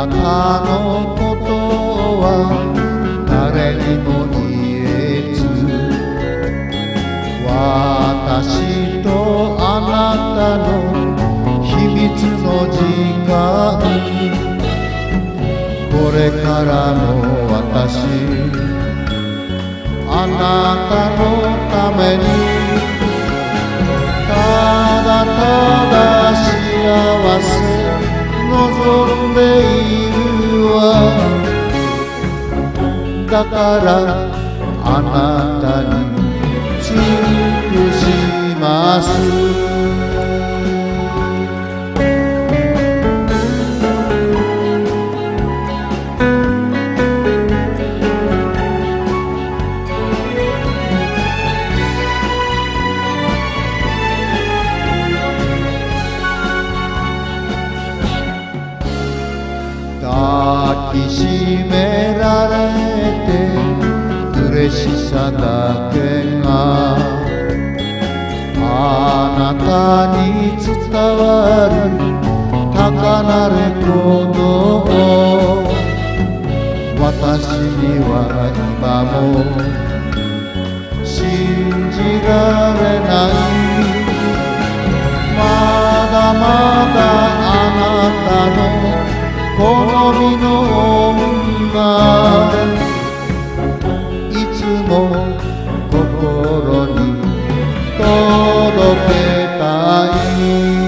たのことは誰にも言えず、私とあなたの秘密の時間、これからの私、あなたのためにただただ幸せ望んでいるわ。だからあなたに尽くします。抱きしめられて嬉しさだけがあなたに伝わる高鳴る鼓動、私には今も信じられない。まだまだあなたの好みの女、いつも心に届けたい。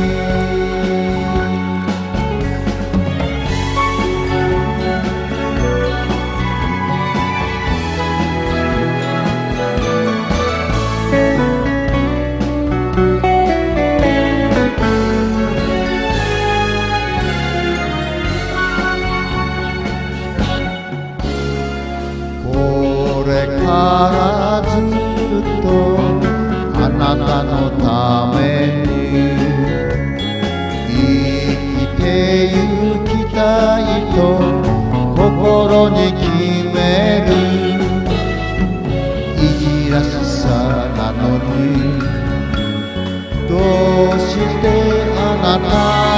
これからずっとあなたのために生きてゆきたいと心に決める。いじらしさなのにどうしてあなた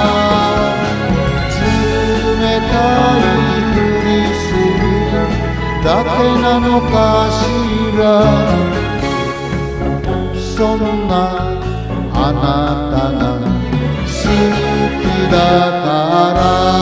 冷たいふりするだけなのかしら。そんなあなたが好きだから